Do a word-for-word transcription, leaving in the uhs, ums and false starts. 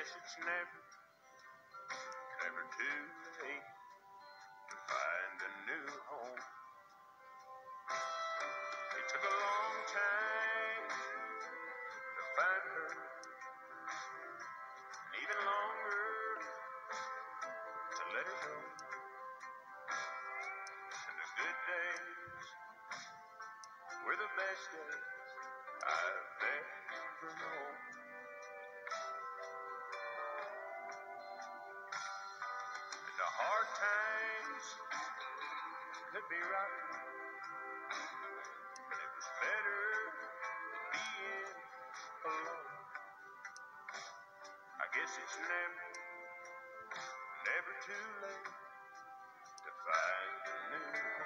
guess it's never, never too late to find a new home. It took a long time to find her, and even longer to let her go. And the good days were the best days I've ever known. And the hard times could be rotten, but it was better than being alone. I guess it's never, never too late to find a new home.